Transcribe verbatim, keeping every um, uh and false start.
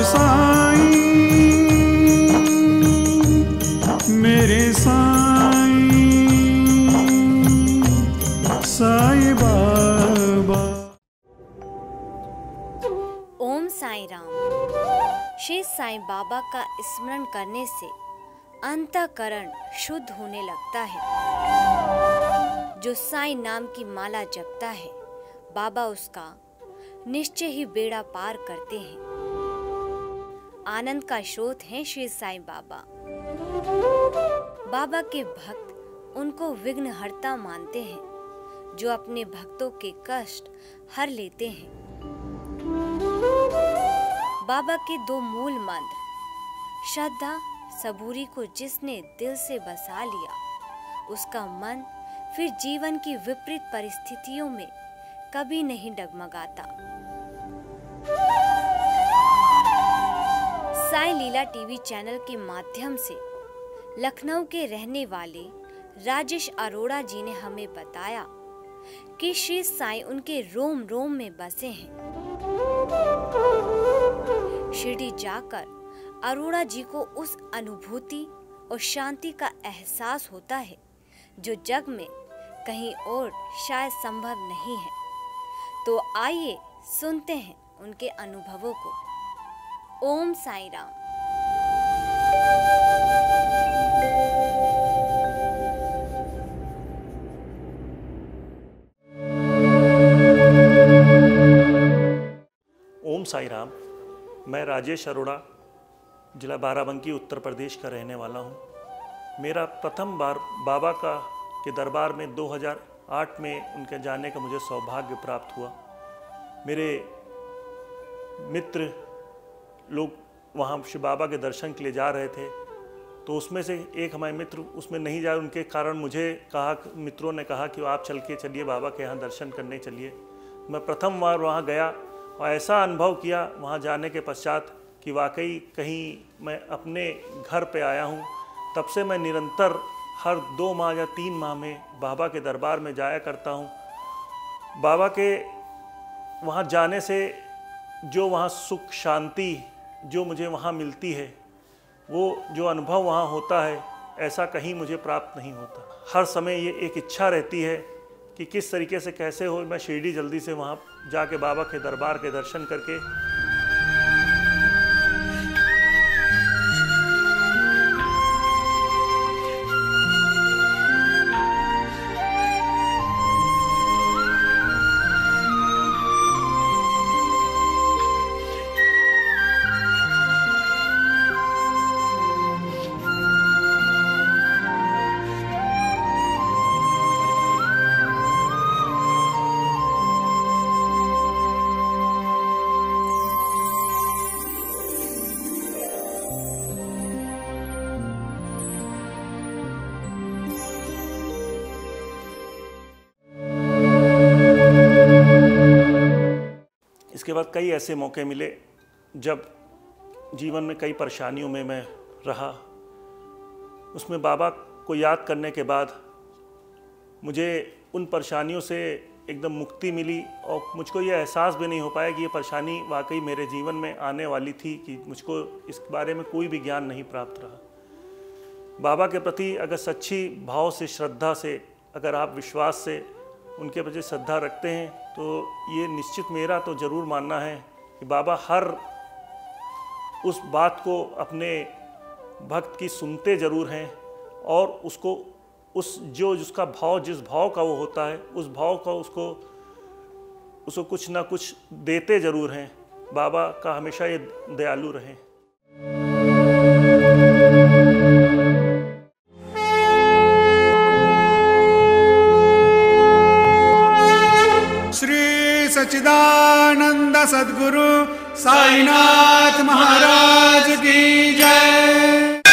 साईं मेरे साईं साईं बाबा। ओम साईं राम। श्री साईं बाबा का स्मरण करने से अंतःकरण शुद्ध होने लगता है। जो साईं नाम की माला जपता है, बाबा उसका निश्चय ही बेड़ा पार करते हैं। आनंद का स्रोत हैं श्री साईं बाबा। बाबा के भक्त उनको विघ्नहर्ता मानते हैं, जो अपने भक्तों के कष्ट हर लेते हैं। बाबा के दो मूल मंत्र, श्रद्धा सबूरी को जिसने दिल से बसा लिया, उसका मन फिर जीवन की विपरीत परिस्थितियों में कभी नहीं डगमगाता। साईं लीला टीवी चैनल के माध्यम से लखनऊ के रहने वाले राजेश अरोड़ा जी ने हमें बताया कि श्री साईं उनके रोम रोम में बसे हैं। शिरडी जाकर अरोड़ा जी को उस अनुभूति और शांति का एहसास होता है जो जग में कहीं और शायद संभव नहीं है। तो आइए सुनते हैं उनके अनुभवों को। ओम साईं राम। ओम साईं राम। मैं राजेश अरोड़ा, जिला बाराबंकी, उत्तर प्रदेश का रहने वाला हूँ। मेरा प्रथम बार बाबा का के दरबार में दो हज़ार आठ में उनके जाने का मुझे सौभाग्य प्राप्त हुआ। मेरे मित्र लोग वहाँ शिव बाबा के दर्शन के लिए जा रहे थे, तो उसमें से एक हमारे मित्र उसमें नहीं जाए, उनके कारण मुझे कहा, मित्रों ने कहा कि आप चल के चलिए बाबा के यहाँ दर्शन करने चलिए। मैं प्रथम बार वहाँ गया और ऐसा अनुभव किया वहाँ जाने के पश्चात कि वाकई कहीं मैं अपने घर पे आया हूँ। तब से मैं निरंतर हर दो माह या तीन माह में बाबा के दरबार में जाया करता हूँ। बाबा के वहाँ जाने से जो वहाँ सुख शांति जो मुझे वहाँ मिलती है, वो जो अनुभव वहाँ होता है, ऐसा कहीं मुझे प्राप्त नहीं होता। हर समय ये एक इच्छा रहती है कि किस तरीके से कैसे हो मैं शिरडी जल्दी से वहाँ जाके बाबा के दरबार के दर्शन करके इसके बाद कई ऐसे मौके मिले जब जीवन में कई परेशानियों में मैं रहा। उसमें बाबा को याद करने के बाद मुझे उन परेशानियों से एकदम मुक्ति मिली और मुझको ये एहसास भी नहीं हो पाया कि ये परेशानी वाकई मेरे जीवन में आने वाली थी, कि मुझको इस बारे में कोई भी ज्ञान नहीं प्राप्त रहा। बाबा के प्रति अगर सच्ची भाव से, श्रद्धा से, अगर आप विश्वास से उनके प्रति श्रद्धा रखते हैं, तो ये निश्चित मेरा तो ज़रूर मानना है कि बाबा हर उस बात को अपने भक्त की सुनते ज़रूर हैं और उसको उस जो जिसका भाव जिस भाव का वो होता है, उस भाव का उसको उसको कुछ ना कुछ देते ज़रूर हैं। बाबा का हमेशा ये दयालु रहें। श्री सच्चिदानंद सद्गुरु साईनाथ महाराज की जय।